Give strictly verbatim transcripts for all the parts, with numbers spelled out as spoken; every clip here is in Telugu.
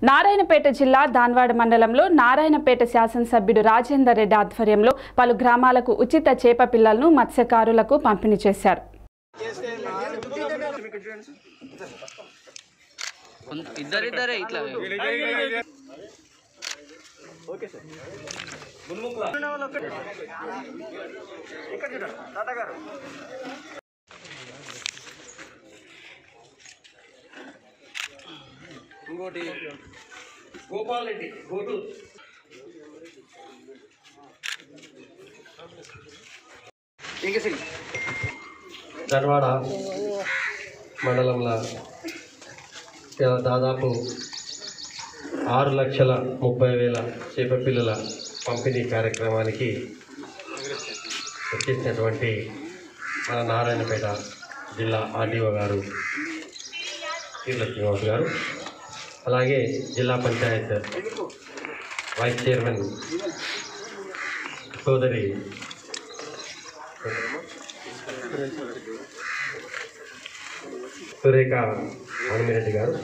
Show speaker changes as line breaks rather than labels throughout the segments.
నారాయణపేట జిల్లా దాన్వాడ మండలంలో నారాయణపేట శాసనసభ్యుడు రాజేందర్ రెడ్డి ఆధ్వర్యంలో పలు గ్రామాలకు ఉచిత చేప పిల్లలను మత్స్యకారులకు పంపిణీ చేశారు.
ఇంకోటి గోపాల్ రెడ్డి గోటు ధర్వాడ మండలంలో దాదాపు ఆరు లక్షల ముప్పై వేల చేప పిల్లల పంపిణీ కార్యక్రమానికి వచ్చేసినటువంటి మన నారాయణపేట జిల్లా ఆర్డీఓ గారు కీర్ల శ్రీనివాస్ గారు, అలాగే జిల్లా పంచాయత్ వైస్ చైర్మన్ సోదరి సురేఖ హనుమిరెడ్డి గారు,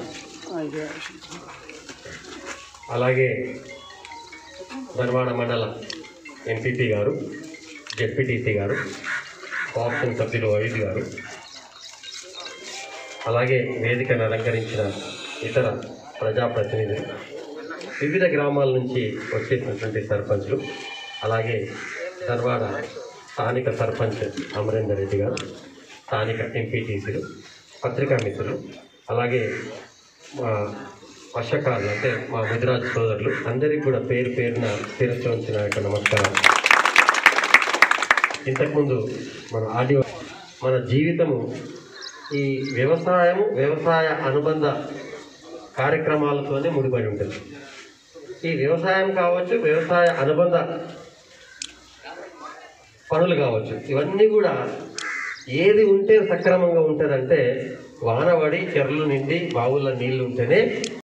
అలాగే ధర్వాడ మండల ఎంపీపీ గారు, జెడ్పీటీసీ గారు, కోఆప్షన్ సభ్యులు వైద్య గారు, అలాగే వేదికను అలంకరించిన ఇతర ప్రజాప్రతినిధులు, వివిధ గ్రామాల నుంచి వచ్చేసినటువంటి సర్పంచ్లు, అలాగే ధర్వాడ స్థానిక సర్పంచ్ అమరేందర్ రెడ్డి గారు, స్థానిక ఎంపీటీసీలు, పత్రికా మిత్రులు, అలాగే మా వర్షకారులు అంటే మా ముదిరాజ్ సోదరులు అందరికీ కూడా పేరు పేరున శిరస్సు ఉంచిన యొక్క నమస్కారం. ఇంతకుముందు మన ఆడియో మన జీవితము ఈ వ్యవసాయం వ్యవసాయ అనుబంధ కార్యక్రమాలతోనే ముడిపడి ఉంటుంది. ఈ వ్యవసాయం కావచ్చు, వ్యవసాయ అనుబంధ పనులు కావచ్చు, ఇవన్నీ కూడా ఏది ఉంటే సక్రమంగా ఉంటుందంటే వానబడి చెర్లు నిండి బావుల నీళ్లు ఉంటేనే